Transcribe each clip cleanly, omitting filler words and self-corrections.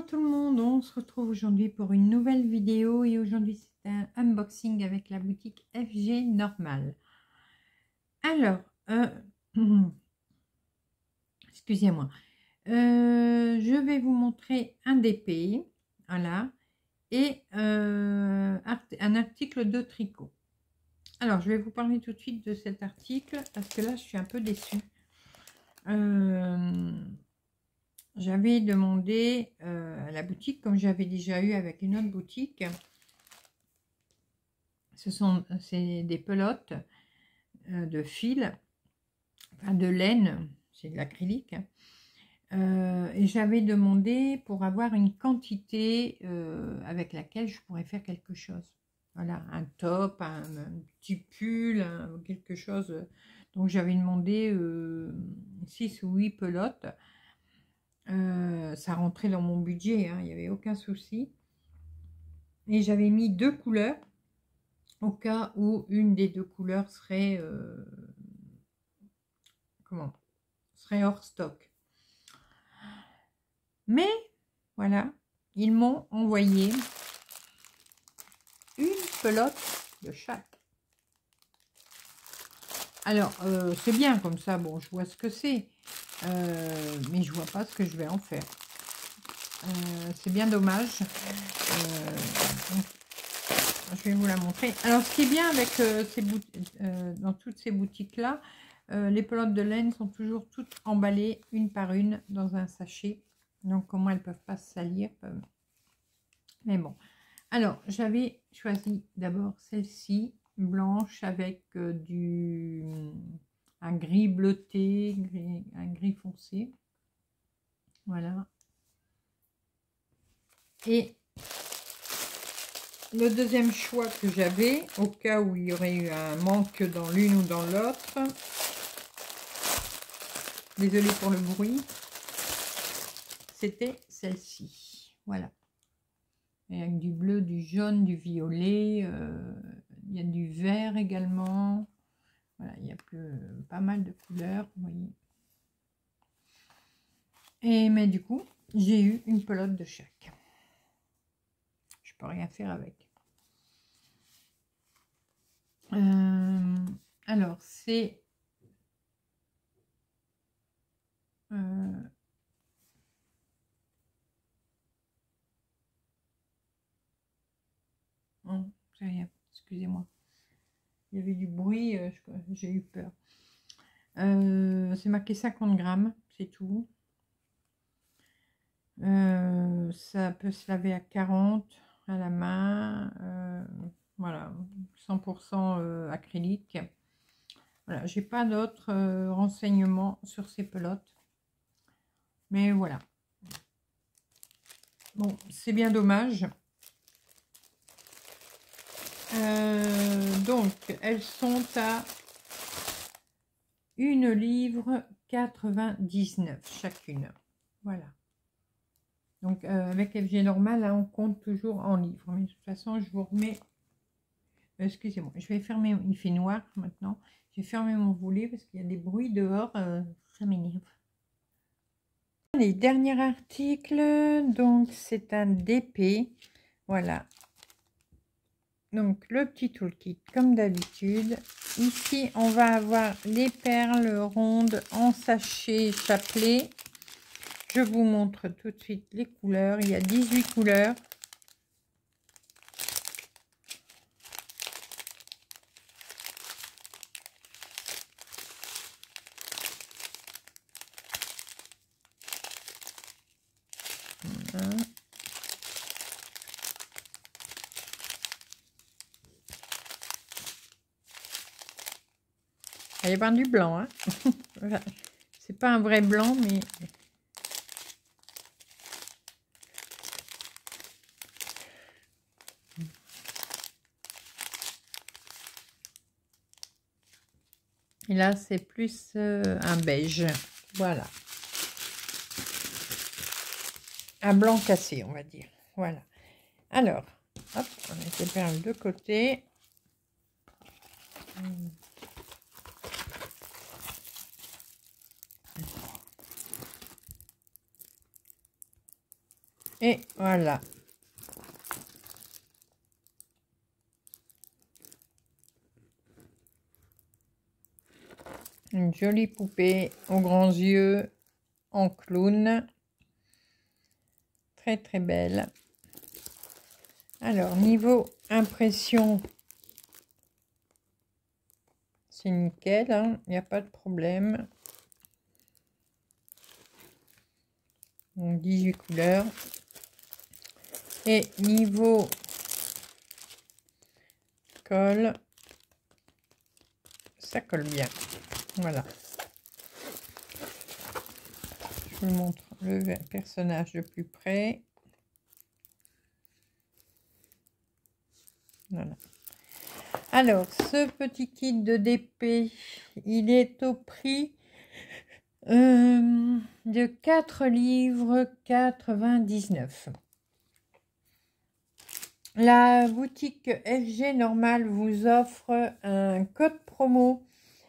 tout le monde, on se retrouve aujourd'hui pour une nouvelle vidéo et aujourd'hui c'est un unboxing avec la boutique FG Normal. Alors, excusez-moi, je vais vous montrer un DP, voilà, et un article de tricot. Alors, je vais vous parler tout de suite de cet article parce que là, je suis un peu déçue. J'avais demandé à la boutique, comme j'avais déjà eu avec une autre boutique, c'est des pelotes de fil, enfin de laine, c'est de l'acrylique, et j'avais demandé pour avoir une quantité avec laquelle je pourrais faire quelque chose. Voilà, un top, un petit pull, quelque chose. Donc j'avais demandé 6 ou 8 pelotes. Ça rentrait dans mon budget, hein, il n'y avait aucun souci. Et j'avais mis 2 couleurs au cas où une des 2 couleurs serait serait hors stock. Mais voilà, ils m'ont envoyé une pelote de chaque. Alors c'est bien comme ça, bon, je vois ce que c'est, mais je vois pas ce que je vais en faire. C'est bien dommage. Donc, je vais vous la montrer. Alors, ce qui est bien avec dans toutes ces boutiques-là, les pelotes de laine sont toujours toutes emballées une par une dans un sachet. Donc, au moins, elles ne peuvent pas se salir. Mais bon. Alors, j'avais choisi d'abord celle-ci, blanche, avec un gris bleuté, un gris foncé. Voilà. Et le deuxième choix que j'avais, au cas où il y aurait eu un manque dans l'une ou dans l'autre, désolée pour le bruit, c'était celle-ci. Voilà. Et avec du bleu, du jaune, du violet, il y a du vert également. Voilà, il y a pas mal de couleurs, vous voyez. Mais du coup, j'ai eu une pelote de chaque. Je peux rien faire avec. Alors, c'est excusez-moi, il y avait du bruit, j'ai eu peur. C'est marqué 50 grammes, c'est tout. Ça peut se laver à 40 à la main, voilà, 100% acrylique. Voilà, j'ai pas d'autres renseignements sur ces pelotes, mais voilà. Bon, c'est bien dommage. Donc, elles sont à 1,99 € chacune. Voilà. Donc, avec FG Normal, là, on compte toujours en livres. Mais de toute façon, je vous remets... excusez-moi, je vais fermer... Il fait noir maintenant. Je vais fermer mon volet parce qu'il y a des bruits dehors. Ça m'énerve. Les derniers articles, donc, c'est un DP. Voilà. Donc, le petit toolkit, comme d'habitude. Ici, on va avoir les perles rondes en sachet chapelet. Je vous montre tout de suite les couleurs. Il y a 18 couleurs. Voilà. Il y a bien du blanc, hein. Voilà. C'est pas un vrai blanc, mais... Et là, c'est plus un beige. Voilà. Un blanc cassé, on va dire. Voilà. Alors, hop, on met les perles de côté. Et voilà. Une jolie poupée aux grands yeux en clown. Très très belle. Alors, niveau impression, c'est nickel, hein, il n'y a pas de problème. Donc, 18 couleurs. Et niveau colle, ça colle bien. Voilà. Je vous montre le personnage de plus près. Voilà. Alors, ce petit kit de DP, il est au prix de 4 livres 99. La boutique FG Normal vous offre un code promo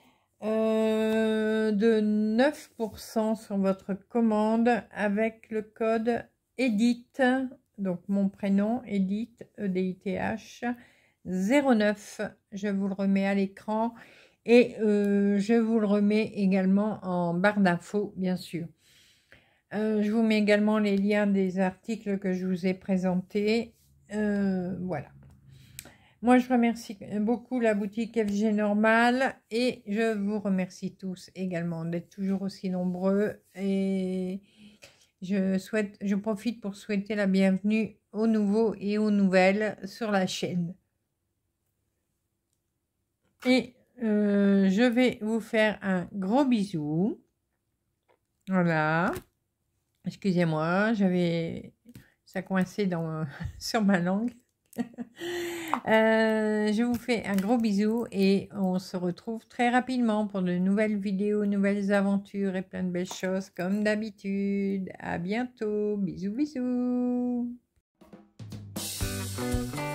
de 9% sur votre commande avec le code EDIT, donc mon prénom EDIT, EDITH 09. Je vous le remets à l'écran et je vous le remets également en barre d'infos, bien sûr. Je vous mets également les liens des articles que je vous ai présentés. Voilà. Moi, je remercie beaucoup la boutique FG Normal et je vous remercie tous également d'être toujours aussi nombreux. Et je profite pour souhaiter la bienvenue aux nouveaux et aux nouvelles sur la chaîne. Et je vais vous faire un gros bisou. Voilà. Excusez-moi, j'avais ça coincé dans, sur ma langue. Je vous fais un gros bisou et on se retrouve très rapidement pour de nouvelles vidéos, nouvelles aventures et plein de belles choses comme d'habitude. À bientôt. Bisous, bisous.